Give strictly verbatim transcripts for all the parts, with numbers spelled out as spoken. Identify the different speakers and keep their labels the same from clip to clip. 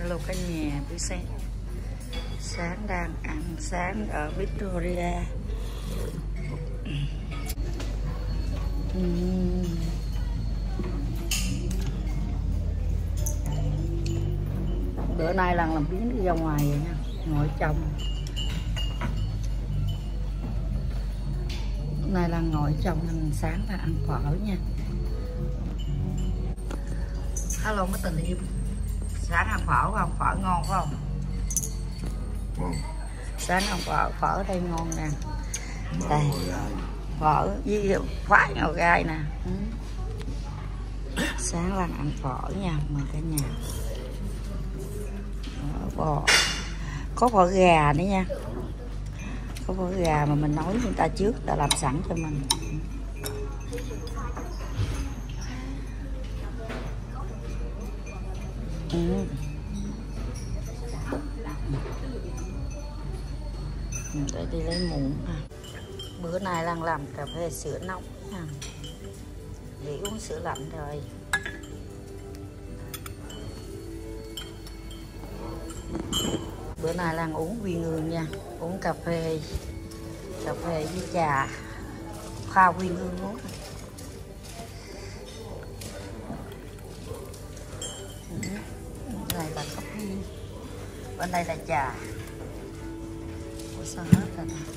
Speaker 1: Hello cả nhà, buổi sáng sáng đang ăn sáng ở Victoria. uhm. Bữa nay lần làm biến đi ra ngoài vậy nha, ngồi trong. Hôm nay là ngồi trong, ăn sáng là ăn phở nha. Hello mấy tình yêu, sáng ăn phở không? Phở ngon phải không?
Speaker 2: Ngon.
Speaker 1: Sáng ăn phở, phở ở đây ngon nè. Đây, phở với khoái ngò gai nè. Ừ. Sáng là ăn phở nha, mời cả nhà. Bò. Có phở gà nữa nha. Có phở gà mà mình nói người ta trước, ta làm sẵn cho mình. Ừ. Để đi lấy muỗng à. Bữa nay đang làm cà phê sữa nóng nha. Để uống sữa lạnh rồi. Bữa nay đang uống Quy Ngương nha, uống cà phê cà phê với trà pha Quy Ngương uống. Bên này là coffee, bên đây là trà. Ủa sao hết rồi nè,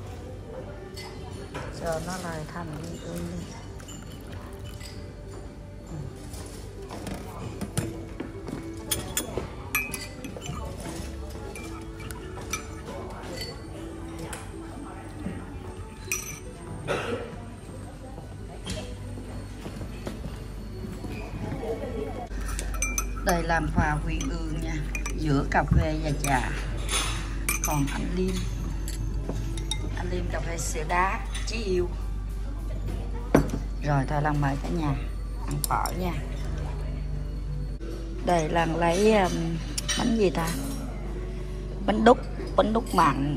Speaker 1: cho nó lại thành Quy Ngương đi. Đây làm pha Quy Ngương nha, giữa cà phê và trà. Còn anh Liêm, anh Liêm cà phê sữa đá Chí Yêu. Rồi thôi lần mời cả nhà ăn phở nha. Đây lần lấy um, bánh gì ta? Bánh đúc, bánh đúc mặn.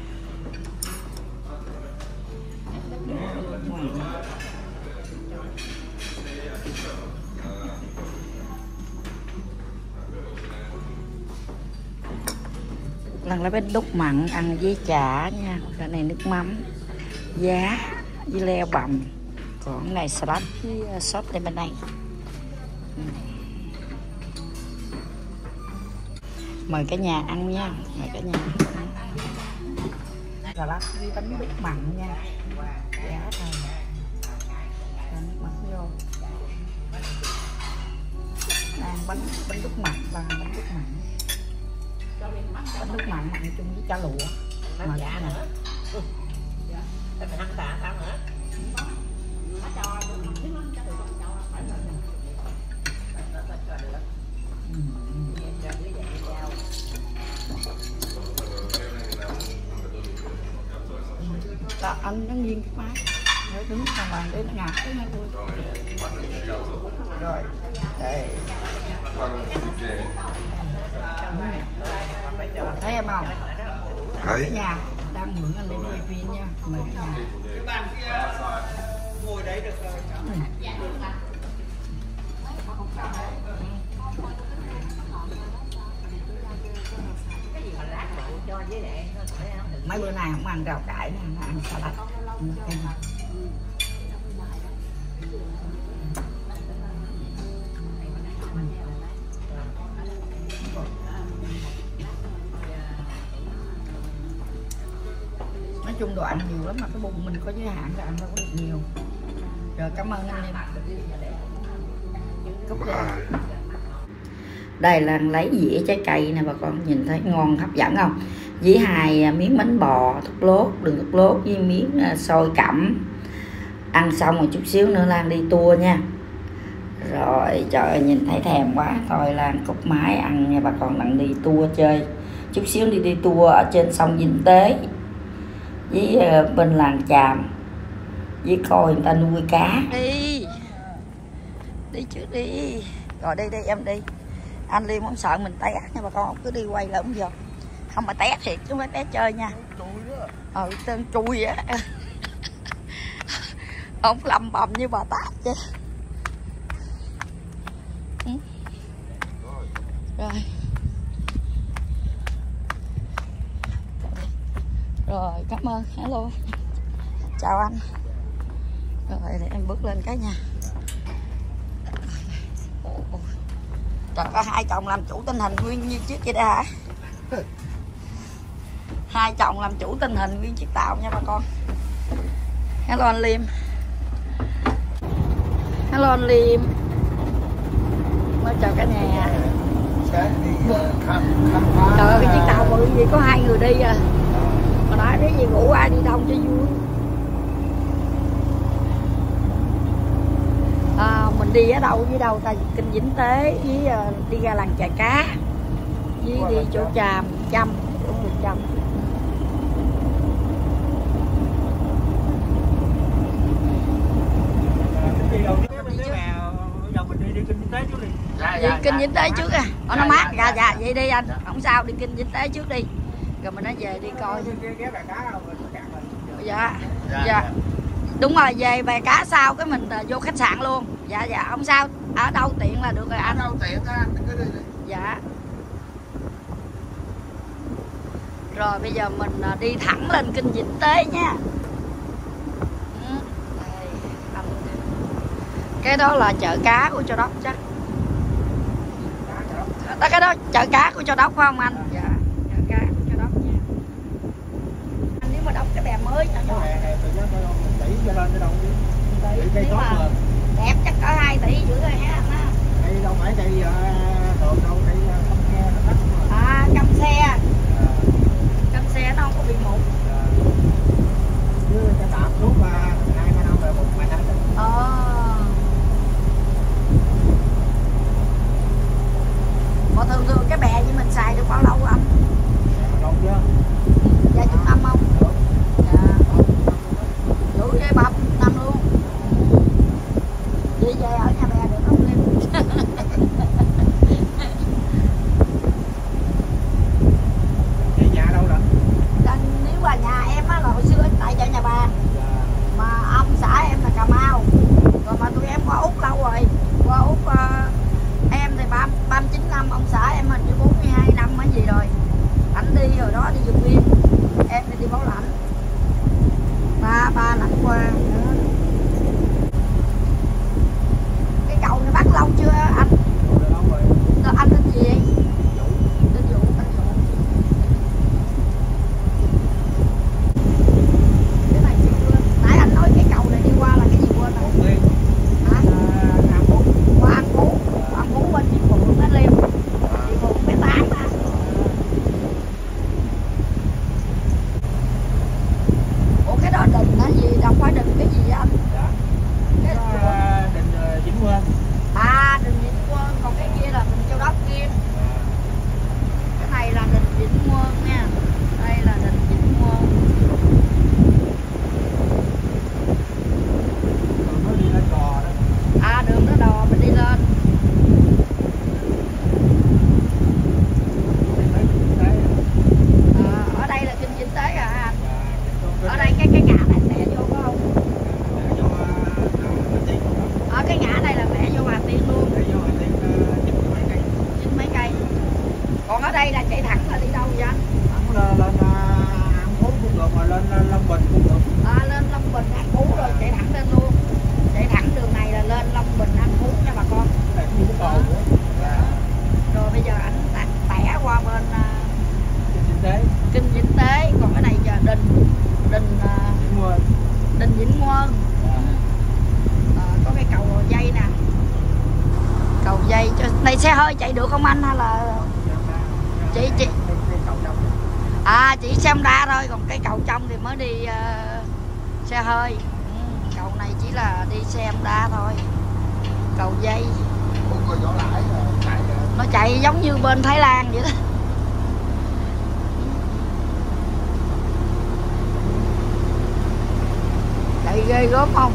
Speaker 1: Lần lấy bánh đúc mặn ăn với chả nha. Cái này nước mắm, giá với leo bằm. Còn cái này salad với sốt đây bên đây. Mời cả nhà ăn nha, mời cả nhà ăn. Salad với bánh đúc mặn nha. Giá thôi. Cho nước mắm vô. Đang bánh bánh đúc mặn và bánh đúc mặn. Bánh đúc mặn mặn chung với chả lụa. Mà dạ nè. Là anh nó nghiêng cái máy để đứng sang bàn để nó ngạt cái này thôi. Rồi đây thấy em không? Thấy nhà đang mượn anh để đi viên nha, mời nhà. Ngồi đấy được rồi. Mấy bữa nay không ăn rau cải nè, ăn salad. Nói chung đồ ăn nhiều lắm mà cái bụng mình có giới hạn là ăn đâu có được nhiều. Rồi cảm ơn anh em. Cúp ra. Đây là lấy dĩa trái cây nè bà con, nhìn thấy ngon hấp dẫn không? Với hai miếng bánh bò thuốc lốt, đường thuốc lốt với miếng xôi cẩm. Ăn xong một chút xíu nữa Lan đi tour nha. Rồi trời ơi, nhìn thấy thèm quá. Thôi Lan cúp máy ăn nha bà con, đang đi tour chơi. Chút xíu đi đi tour ở trên sông Vinh Tế với uh, bên làng Chàm, với coi người ta nuôi cá. Đi đi trước đi. Rồi đi đi em đi. Anh Liêm không sợ mình té nha bà con, không cứ đi quay là không giờ. Không mà té thiệt chứ không phải té chơi nha. Ừ, tên chui á. Không lầm bầm như bà Tát chứ. Ừ. Rồi Rồi, cảm ơn. Hello. Chào anh. Rồi để em bước lên cái nha. Trời, có hai chồng làm chủ tình hình nguyên như chiếc vậy đó hả? Hai chồng làm chủ tình hình nguyên chiếc tàu nha bà con. Hello anh Liêm. Hello anh Liêm. Mới chào cả nhà. Trời ơi, cái chiếc tàu bự gì có hai người đi à. Mà nói cái gì ngủ ai đi đâu cho vui. À, mình đi ở đâu với đâu ta? Kênh Vĩnh Tế với uh, đi ra làng chài cá với đi chỗ Tràm Chăm, chỗ người Chăm. Đi Kênh Vĩnh Tế trước à. Ở nó mát. Dạ dạ vậy đi anh. Không sao, đi Kênh Vĩnh Tế trước đi. Rồi mình nói về đi coi. Dạ. Dạ. Đúng rồi, về bè cá sau cái mình vô khách sạn luôn. Dạ dạ không sao, ở đâu tiện là được rồi anh. Ở đâu tiện á, cứ đi. Dạ. Rồi bây giờ mình đi thẳng lên Kênh Vĩnh Tế nha. Đây, anh... cái đó là chợ cá của Châu Đốc chắc. Đó, cái đó chợ cá của Châu Đốc phải không anh? Dạ, chợ cá của Châu Đốc nha. Anh nếu mà đóng cái bè mới nhỏ nhỏ. Nếu mà đẹp chắc có hai tỷ rưỡi rồi ha anh ha.
Speaker 3: Đây đâu phải đây đồ đâu, đây căm xe nó đắt mà.
Speaker 1: À, căm xe. Căm xe nó không có bị mụn.
Speaker 3: Chứ cái tạm suốt là hai ba năm rồi một mày hai tỷ.
Speaker 1: Ờ. Mà thường thường cái bè như mình xài được bao lâu anh?
Speaker 3: Lâu chưa?
Speaker 1: Vài chục năm không? Dạ. Đủ với ba năm luôn. Đi về ở nhà bè được không Liêm?
Speaker 3: Vậy nhà đâu rồi?
Speaker 1: Nếu mà nhà em á là hồi xưa tại chợ Nhà Bè. Mà ông xã em là Cà Mau. Rồi mà tụi em qua Úc lâu rồi. Qua Úc uh, em thì ba mươi chín năm, ông xã em hình như bốn mươi hai năm hay gì rồi. Anh đi rồi đó, đi vượt biên. Em thì đi Bảo Lãnh. Ba ba lần qua. Cái cầu này bắt lâu chưa anh?
Speaker 3: Lâu rồi.
Speaker 1: Rồi anh tên gì vậy? Tên Vũ. Tên Vũ. Cái này chưa. Nãy anh nói cái cầu này đi qua là cái gì quên rồi? Hả?
Speaker 3: An Phú.
Speaker 1: Qua An Phú. An Phú bên Chị Phượng đó Liêm. Chị Phượng bé tám mà. Ủa cái đó đình hả gì? Đâu phải đình cái gì vậy anh?
Speaker 3: Dạ.
Speaker 1: Cái
Speaker 3: Cái đình Vĩnh Nguyên.
Speaker 1: à, đình Vĩnh Quân, còn cái kia là đình Châu Đốc kia. Cái này là đình Vĩnh Quân nha. Đây là đình Vĩnh Quân.
Speaker 3: Rồi mới đi lên Gò đó.
Speaker 1: À, đường đó đò mình đi lên. À, ở đây là Kênh Vĩnh Tế à anh? Ở đây cái cái ngã này mẹ vô phải không? Ở cái ngã này là mẹ vô Hà Tiên luôn. Chín mấy cây. Còn ở đây là chạy thẳng là đi đâu vậy anh?
Speaker 3: Lên lên An Phú cũng được, mà lên Long Bình cũng được.
Speaker 1: À, lên Long Bình An Phú rồi chạy thẳng lên luôn. Chạy thẳng đường này là lên Long Bình An Phú nha bà con. Đó. Rồi bây giờ anh tạt tẻ qua bên uh, Kênh Vĩnh Tế. Còn cái này giờ đình đình uh, đình Vĩnh Quân. À, có cái cầu dây nè. Cầu dây cho này xe hơi chạy được không anh hay là chị chị à chỉ xe Honda thôi, còn cái cầu trong thì mới đi uh, xe hơi. Ừ, cầu này chỉ là đi xe Honda thôi. Cầu dây nó chạy giống như bên Thái Lan vậy đó. Chạy ghê gớm không?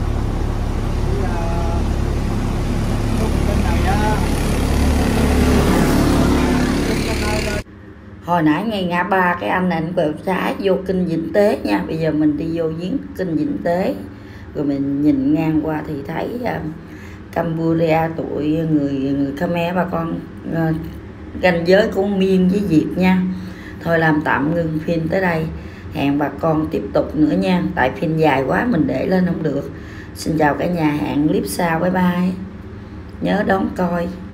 Speaker 1: Hồi nãy ngay ngã ba cái anh này anh quẹo trái vô Kênh Vĩnh Tế nha. Bây giờ mình đi vô giếng Kênh Vĩnh Tế. Rồi mình nhìn ngang qua thì thấy uh, Campuchia tụi người người Khmer bà con, uh, ranh giới của Miên với Việt nha. Thôi làm tạm ngưng phim tới đây. hẹn bà con tiếp tục nữa nha, tại phim dài quá mình để lên không được. Xin chào cả nhà, hẹn clip sau, bye bye, nhớ đón coi.